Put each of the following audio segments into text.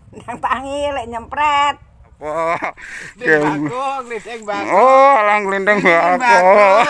Nang tangi lek nyempret. Apa? Glindeng bako. Oh, alang glindeng bako.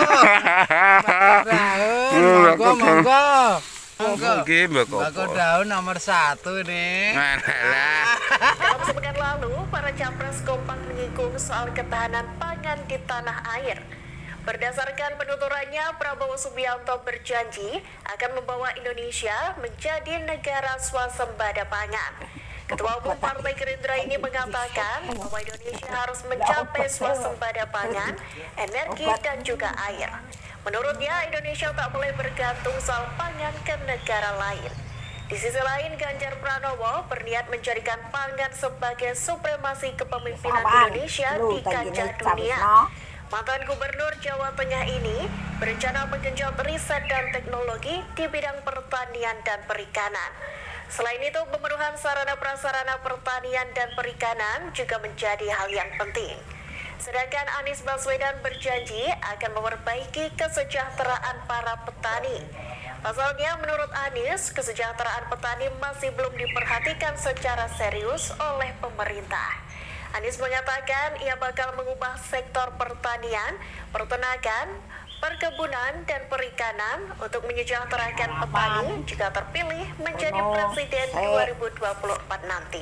Monggo, monggo. Nggih, bako. Bako daun nomor 1 nih. Alah. Dalam sepekan lalu, para capres kompak menyinggung soal ketahanan pangan di tanah air. Berdasarkan penuturannya, Prabowo Subianto berjanji akan membawa Indonesia menjadi negara swasembada pangan. Ketua Umum Partai Gerindra ini mengatakan bahwa Indonesia harus mencapai swasembada pangan, energi, dan juga air. Menurutnya, Indonesia tak boleh bergantung soal pangan ke negara lain. Di sisi lain, Ganjar Pranowo berniat menjadikan pangan sebagai supremasi kepemimpinan Indonesia di kancah dunia. Mantan Gubernur Jawa Tengah ini berencana menggenjot riset dan teknologi di bidang pertanian dan perikanan. Selain itu, pemenuhan sarana prasarana pertanian dan perikanan juga menjadi hal yang penting. Sedangkan Anies Baswedan berjanji akan memperbaiki kesejahteraan para petani. Pasalnya, menurut Anies, kesejahteraan petani masih belum diperhatikan secara serius oleh pemerintah. Anies mengatakan ia bakal mengubah sektor pertanian, peternakan, perkebunan, dan perikanan untuk menyejahterakan petani jika terpilih menjadi presiden 2024 nanti.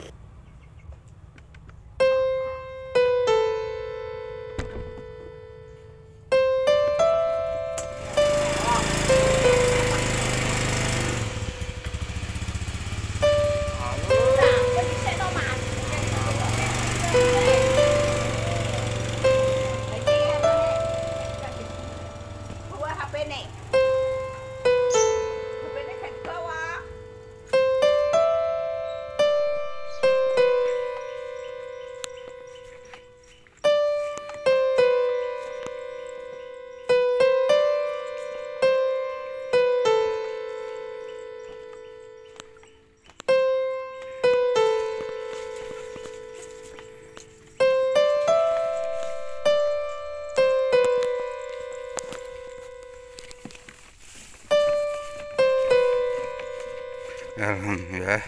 Alhamdulillah.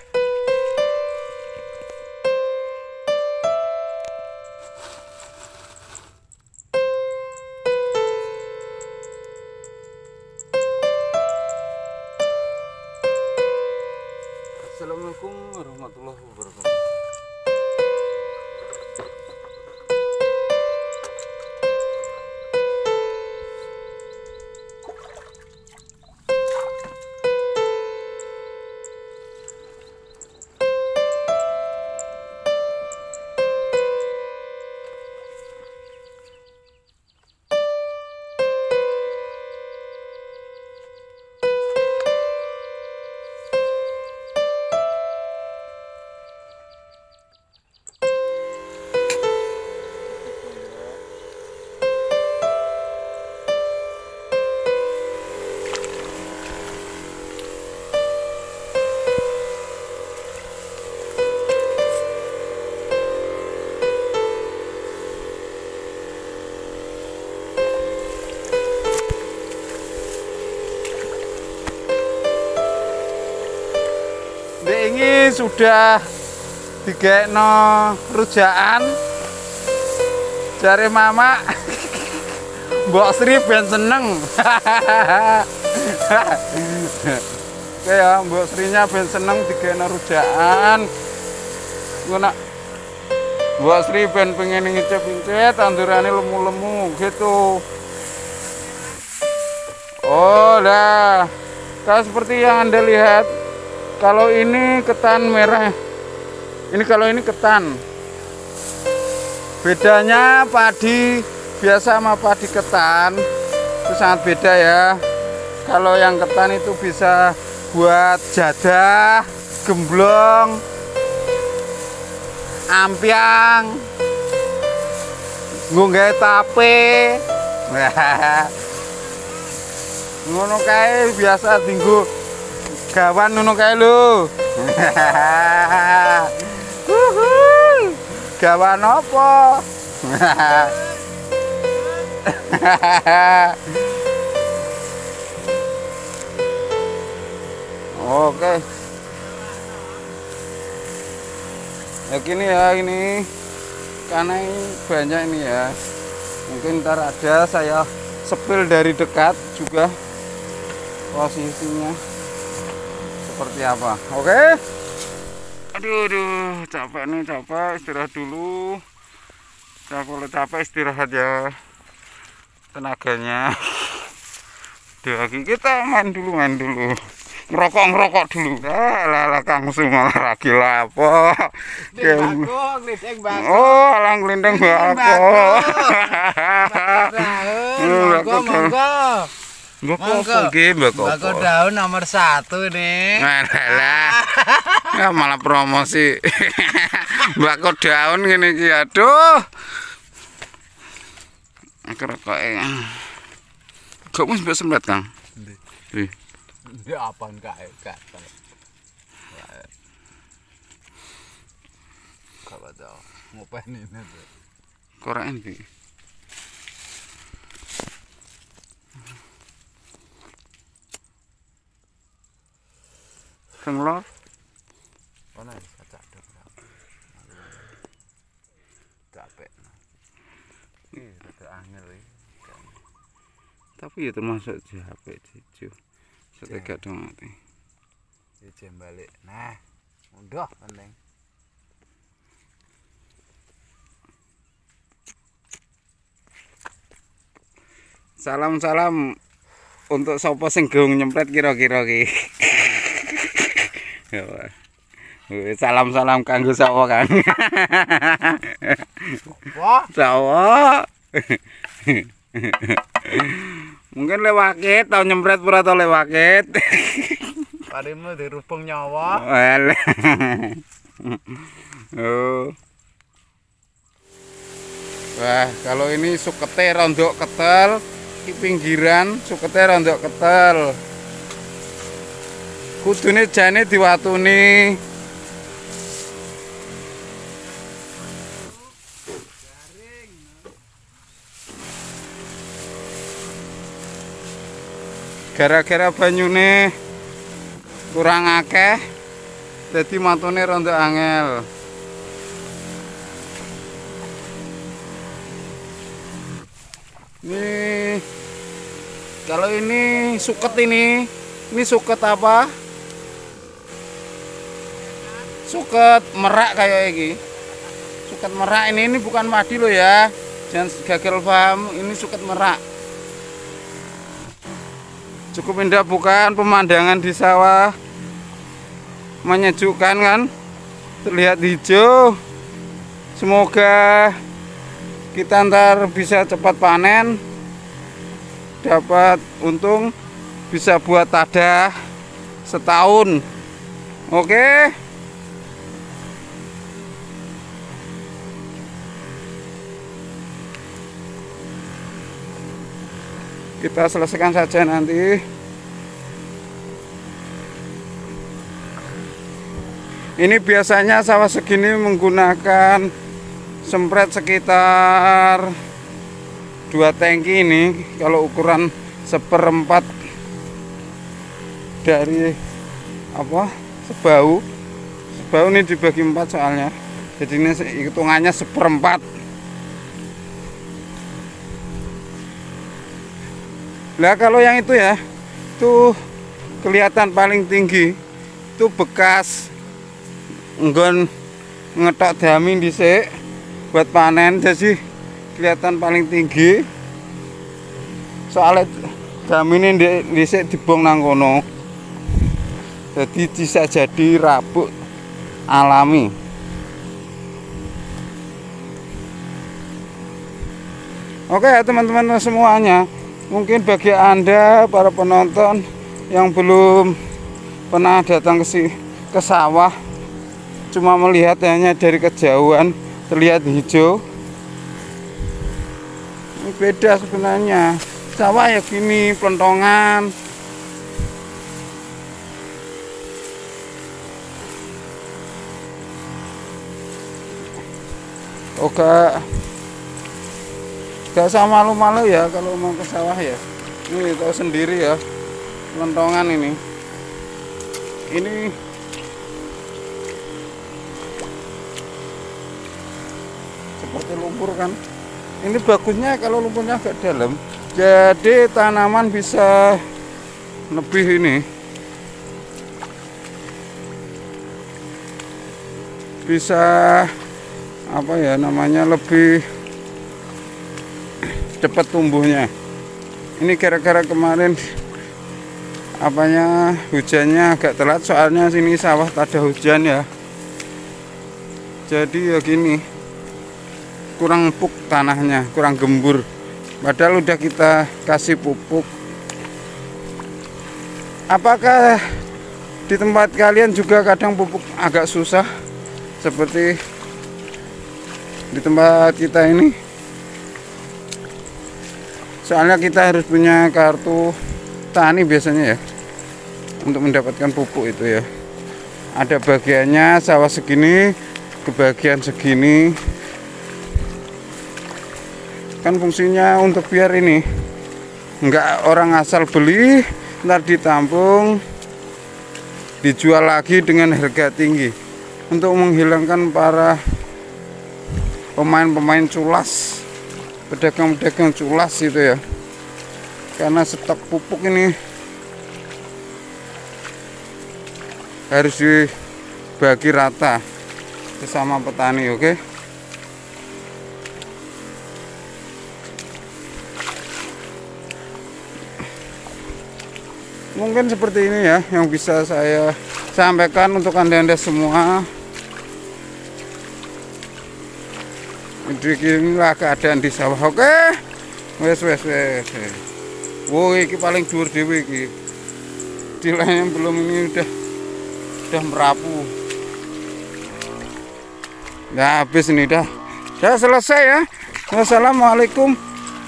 Assalamualaikum warahmatullahi wabarakatuh. Ini sudah digekno rujaan jare mama Mbok Sri ben seneng. Oke ya, Mbok Srinya ben seneng digekno rujaan. Ngono. Mbok Sri ben pengen ngicip-ngicip tandurane lemu-lemu gitu. Oh, dah. Kalau seperti yang Anda lihat, kalau ini ketan merah, kalau ini ketan. Bedanya padi biasa sama padi ketan itu sangat beda ya. Kalau yang ketan itu bisa buat jadah, gemblong, ampiang, nggawe tape. Ngono kae biasa dinggo gawan ngono kae lho. Gawan apa? Oke. Ya gini ya, ini karena ini banyak ini ya, mungkin ntar ada saya sepil dari dekat juga posisinya seperti apa. Oke. Aduh, capek nih, capek, istirahat dulu. Kalau capek istirahat ya, tenaganya. Lagi kita main dulu, ngerokok dulu. Lah Kang Sumal lagi lapo. Oh, alang glindeng bako. Bako daun nomor 1 nih. Alah. Ya malah promosi. Bako daun ngene iki, aduh. Kerokoke. Kok wis mbok sempet, Kang? Nggih. Ndek apaan kae gatel. Kalau tau ngopeni itu. Koraen iki. Sing lor. Ono kacak dok. Capek. Ih, rada angel iki. Tapi ya termasuk di HP Cicu. Setegak dong mati. Ije balik. Nah, munduh penting. Salam-salam untuk sapa sing gong nyempret kira-kira ki. Salam-salam kanggo sapa, Kang? Wah, Sawa. Mungkin lewakit tau nyempret pura tau lewakit. parimu dirubung nyawa. Oh. Wah, kalau ini sukete rondok ketel, di pinggiran sukete rondok ketel. Kudune jane diwatuni. Gara-gara banyune kurang akeh, jadi matune rondok angel. Nih, kalau ini suket ini suket apa? Suket merak kayak ini. Suket merak ini bukan madi loh ya, jangan gagal paham. Ini suket merak. Cukup indah bukan pemandangan di sawah, menyejukkan kan, terlihat hijau. Semoga kita ntar bisa cepat panen, dapat untung, bisa buat tadah setahun. Oke. Kita selesaikan saja nanti. Ini biasanya sawah segini menggunakan sempret sekitar 2 tangki ini. Kalau ukuran 1/4 dari apa? Sebau ini dibagi 4 soalnya. Jadi ini hitungannya 1/4. Lah kalau yang itu ya, tuh kelihatan paling tinggi, itu bekas nggon ngetok dami dhisik buat panen, jadi kelihatan paling tinggi. Soalnya damine dhisik dibong nang kono. Jadi bisa jadi rabuk alami. Oke ya teman-teman semuanya. Mungkin bagi Anda para penonton yang belum pernah datang ke sawah, cuma melihat hanya dari kejauhan terlihat hijau. Ini beda sebenarnya. Sawah ya gini, pelontongan. Oke. Gak usah malu-malu ya kalau mau ke sawah ya. Ini tahu sendiri ya, pelontongan ini. Ini seperti lumpur kan. Ini bagusnya kalau lumpurnya agak dalam, jadi tanaman bisa lebih ini, bisa apa ya namanya, lebih cepat tumbuhnya. Ini gara-gara kemarin apanya hujannya agak telat, soalnya sini sawah tak ada hujan ya, jadi ya gini, kurang empuk tanahnya, kurang gembur, padahal udah kita kasih pupuk. Apakah di tempat kalian juga kadang pupuk agak susah seperti di tempat kita ini? Soalnya kita harus punya kartu tani biasanya ya untuk mendapatkan pupuk itu ya. Ada bagiannya sawah segini ke bagian segini. Kan fungsinya untuk biar ini enggak orang asal beli ntar ditampung dijual lagi dengan harga tinggi, untuk menghilangkan para pemain-pemain culas, pedagang-pedagang culas itu ya. Karena stok pupuk ini harus dibagi rata sesama petani, oke? Mungkin seperti ini ya yang bisa saya sampaikan untuk anda-anda semua. Inilah keadaan di sawah. Oke, wes. Wow, ini paling dhuwur dhewe iki. Di lain belum ini udah merapu. Nah, habis ini dah selesai ya. Wassalamualaikum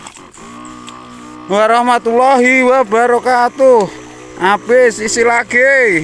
warahmatullahi wabarakatuh. Habis, isi lagi.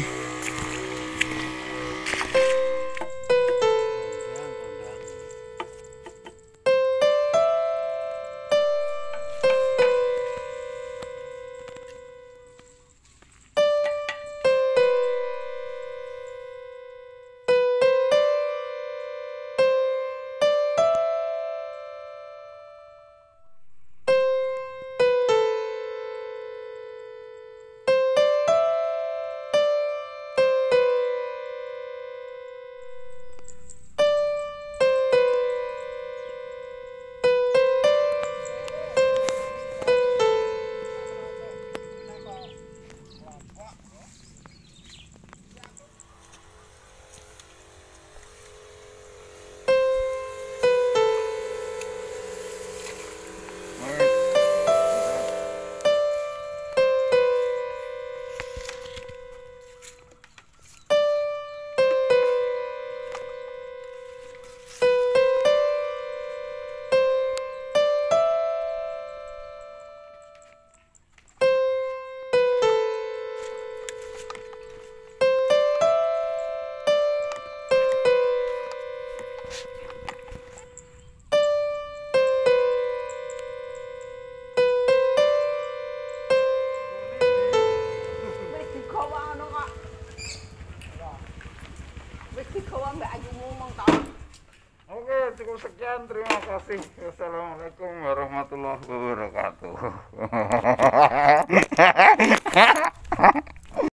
Oke, cukup sekian. Terima kasih. Wassalamualaikum warahmatullahi wabarakatuh.